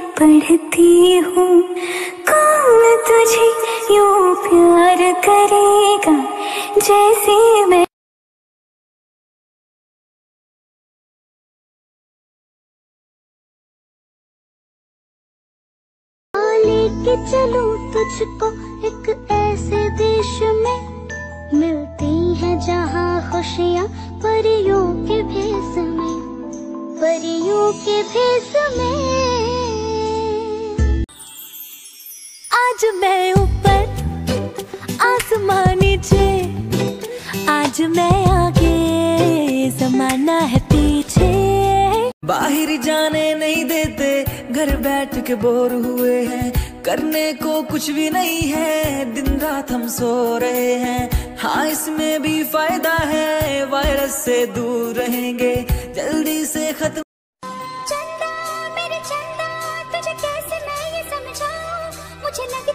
पढ़ती हूँ। कौन तुझे यूं प्यार करेगा जैसे मैं। लेके चलूं तुझको एक ऐसे देश में, मिलती है जहाँ खुशियाँ परियों के भेस में, परियों के भेस में। आज मैं ऊपर आसमान नीचे, आज मैं आगे जमाना है पीछे। बाहर जाने नहीं देते, घर बैठ के बोर हुए हैं, करने को कुछ भी नहीं है, दिन रात हम सो रहे हैं। हाँ इसमें भी फायदा है, वायरस से दूर रहेंगे, जल्दी से खत्म। चंदा मेरे चंदा, तुझे कैसे मैं ये समझाऊं, मुझे लगता